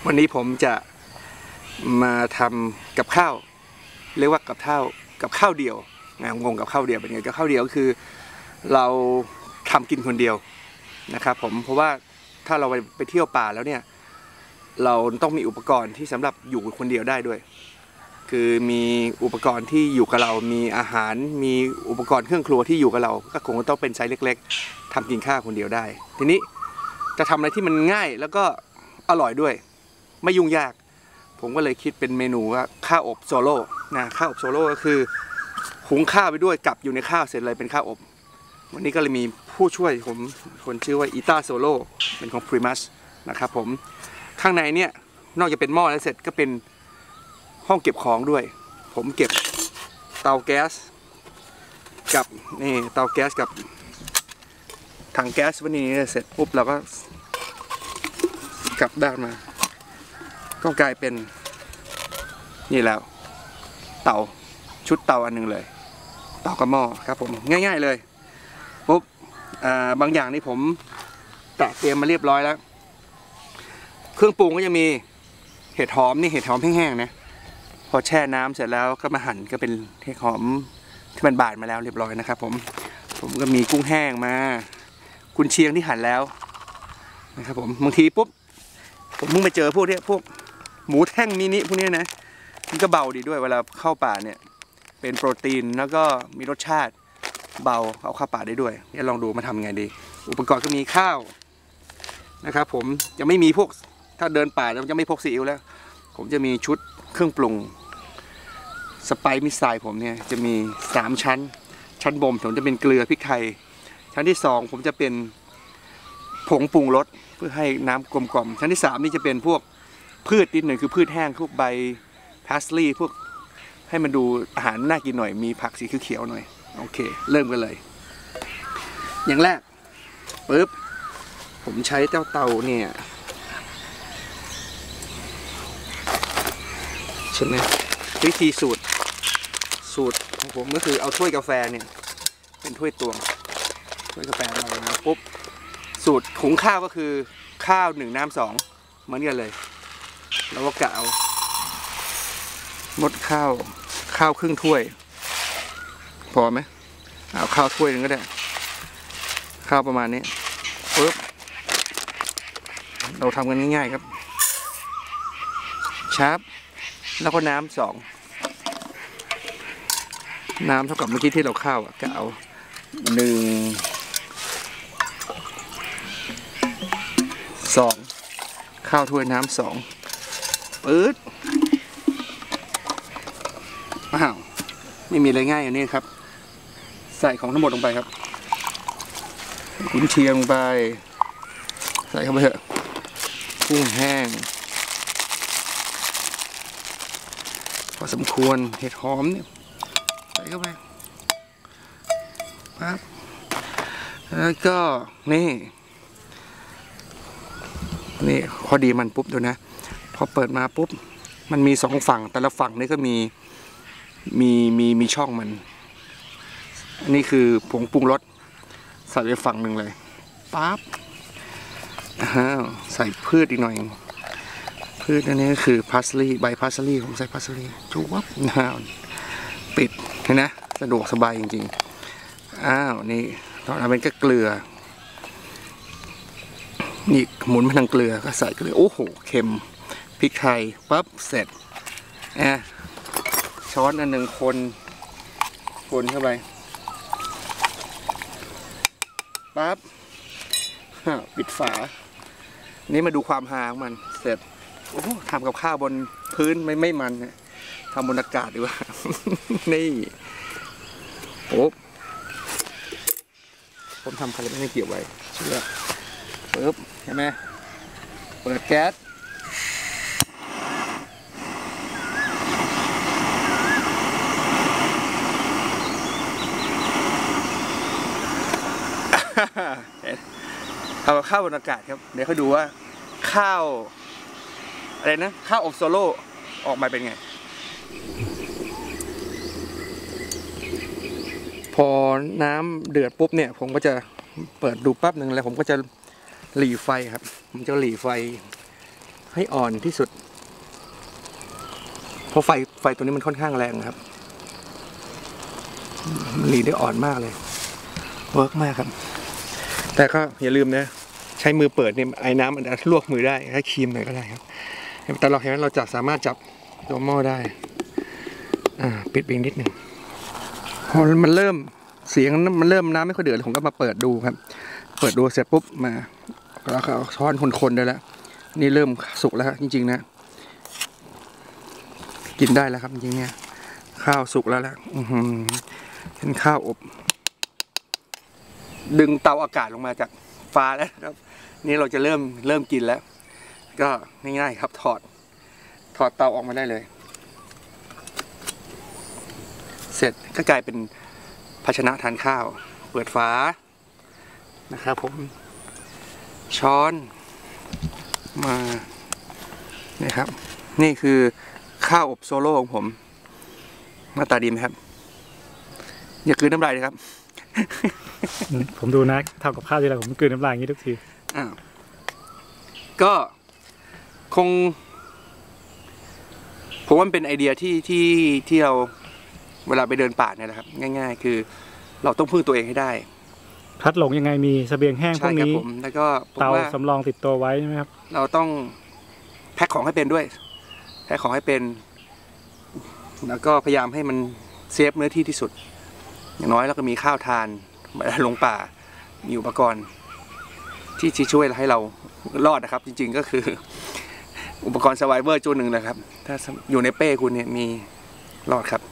วันนี้ผมจะมาทำกับข้าวเรียกว่ากับข้าวเดียวงงกับข้าวเดียวเป็นไงกับข้าวเดียวก็คือเราทำกินคนเดียวนะครับผมเพราะว่าถ้าเราไปเที่ยวป่าแล้วเนี่ยเราต้องมีอุปกรณ์ที่สำหรับอยู่คนเดียวได้ด้วยคือมีอุปกรณ์ที่อยู่กับเรามีอาหารมีอุปกรณ์เครื่องครัวที่อยู่กับเราก็คงต้องเป็นไซส์เล็กๆทำกินข้าวคนเดียวได้ทีนี้จะทำอะไรที่มันง่ายแล้วก็อร่อยด้วยไม่ยุ่งยากผมก็เลยคิดเป็นเมนูว่าข้าวอบโซโล่นะข้าวอบโซโล่ก็คือหุงข้าวไปด้วยกับอยู่ในข้าวเสร็จเลยเป็นข้าวอบวันนี้ก็เลยมีผู้ช่วยผมคนชื่อว่าอีต้าโซโล่เป็นของพรีมัสนะครับผมข้างในเนี่ยนอกจากเป็นหม้อแล้วเสร็จก็เป็นห้องเก็บของด้วยผมเก็บเตาแก๊สกับนี่เตาแก๊สกับถังแก๊สวันนี้เสร็จปุ๊บเราก็กลับด้านมาก็กลายเป็นนี่แล้วเตาชุดเตาอันหนึ่งเลยเตากับหม้อครับผมง่ายๆเลยปุ๊บบางอย่างนี่ผมเตรียมมาเรียบร้อยแล้วเครื่องปรุงก็จะมีเห็ดหอมนี่เห็ดหอมแห้งๆนะพอแช่น้ำเสร็จแล้วก็มาหั่นก็เป็นเห็ดหอมที่มันบาดมาแล้วเรียบร้อยนะครับผมก็มีกุ้งแห้งมากุนเชียงที่หั่นแล้วนะครับผมบางทีปุ๊บผมเพิ่งไปเจอพวกนี้พวกหมูแท่งมินิพวกนี้นะมันก็เบาดีด้วยเวลาเข้าป่าเนี่ยเป็นโปรตีนแล้วก็มีรสชาติเบาเอาเข้าป่าได้ด้วยเดี๋ยวลองดูมาทำไงดีอุปกรณ์ก็มีข้าวนะครับผมจะไม่มีพวกถ้าเดินป่าจะไม่พกซีอิ๊วแล้วผมจะมีชุดเครื่องปรุงสไปซ์มิสไซล์ผมเนี่ยจะมี3ชั้นบนผมจะเป็นเกลือพริกไทยชั้นที่2ผมจะเป็นผงปรุงรสเพื่อให้น้ำกลมกล่อมชั้นที่3นี่จะเป็นพวกพืชนิดหนึ่งคือพืชแห้งพวกใบพาสลีย์พวกให้มันดูอาหารน่ากินหน่อยมีผักสีเขียวๆหน่อยโอเคเริ่มกันเลยอย่างแรกปึ๊บผมใช้เตาเนี่ยใช่ไหมวิธีสูตรของผมก็คือเอาถ้วยกาแฟเนี่ยเป็นถ้วยตวงถ้วยกาแฟมาปุ๊บสูตรหุงข้าวก็คือข้าว1 น้ำ 2เหมือนกันเลยแล้วก็กะเอามดข้าวครึ่งถ้วยพอไหมเอาข้าวถ้วยนึงก็ได้ข้าวประมาณนี้ปุ๊บเราทำกันง่ายๆครับชาร์ปแล้วก็น้ำ2น้ำเท่ากับเมื่อกี้ที่เราข้าวก็เอา2ข้าวถ้วยน้ำ2ปื๊ดอ้าวไม่มีอะไรง่ายอย่างนี้ครับใส่ของทั้งหมดลงไปครับกุนเชียงลงไปใส่เข้าไปเถอะกุ้งแห้งพอสมควรเห็ดหอมเนี่ยใส่เข้าไปปั๊บแล้วก็นี่พอดีมันปุ๊บดูนะพอเปิดมาปุ๊บมันมี2ฝั่งแต่ละฝั่งนี่ก็มีช่องมันอันนี้คือผงปรุงรสใส่ไปฝั่งหนึ่งเลยปั๊บใส่พืชอีกหน่อยพืชอันนี้คือพาสลีย์ใบพาสลีย์ผมใส่พาสลีย์จุ๊บปิดเห็นนะสะดวกสบายจริงๆนี่ตอนนั้นเป็นก็เกลือนี่หมุนไปทางเกลือก็ใส่เกลือโอ้โหเค็มพริกไทยปั๊บเสร็จช้อนอันหนึ่งคนเข้าไปปั๊บปิดฝานี่มาดูความฮาของมันเสร็จโอ้ทำกับข้าวบนพื้นไม่มันทำบนอากาศดีกว่า นี่โอ้ผมทำคาร์บอนไม่เกี่ยวไว้เชื่อปึ๊บเห็นไหมเปิดแก๊สเอาข้าวบนอากาศครับเดี๋ยวเขาดูว่าข้าวอะไรนะข้าวอบโซโล่ออกมาเป็นไงพอน้ำเดือดปุ๊บเนี่ยผมก็จะเปิดดูแป๊บหนึ่งแล้วผมก็จะหลีไฟครับผมจะหลีไฟให้อ่อนที่สุดเพราะไฟตัวนี้มันค่อนข้างแรงครับมันรีดได้อ่อนมากเลยเวิร์กมากครับแต่ก็อย่าลืมนะใช้มือเปิดเนี่ยไอ้น้ำมันจะลวกมือได้ให้ครีมหน่อยก็ได้ครับแต่เราเห็นว่าเราจะสามารถจับตัวหม้อได้ปิดอีกนิดหนึ่งพอมันเริ่มเสียงมันเริ่มน้ำไม่ค่อยเดือดผมก็มาเปิดดูครับเปิดดูเสร็จปุ๊บมาแล้วก็เอาช้อนคนๆได้แล้วนี่เริ่มสุกแล้วครับจริงๆนะกินได้แล้วครับจริงๆเนี่ยข้าวสุกแล้วแหละเป็นข้าวอบดึงเตาอากาศลงมาจากฟ้าแล้วครับนี่เราจะเริ่มกินแล้วก็ง่ายๆครับถอดเตาออกมาได้เลยเสร็จก็กลายเป็นภาชนะทานข้าวเปิดฝานะครับผมช้อนมานี่ครับนี่คือข้าวอบโซโล่ของผมหน้าตาดีไหมครับอย่ากลืนน้ำลายเลยครับผมดูนะทำกับข้าวทีไรผมกลืนน้ำลายอย่างนี้ทุกทีก็คงผมว่ามันเป็นไอเดียที่เราเวลาไปเดินป่าเนี่ยนะครับง่ายๆคือเราต้องพึ่งตัวเองให้ได้พัดหลงยังไงมีเสบียงแห้งพวกนี้แล้วก็เตาสำรองติดตัวไว้ใช่ไหมครับเราต้องแพ็คของให้เป็นด้วยแพ็คของให้เป็นแล้วก็พยายามให้มันเซฟเนื้อที่ที่สุดอย่างน้อยเราก็มีข้าวทานลงป่ามีอุปกรณ์ที่ช่วยให้เรารอดนะครับจริงๆก็คืออุปกรณ์ Survivor ตัวหนึ่งนะครับถ้าอยู่ในเป้คุณเนี่ยมีรอดครับ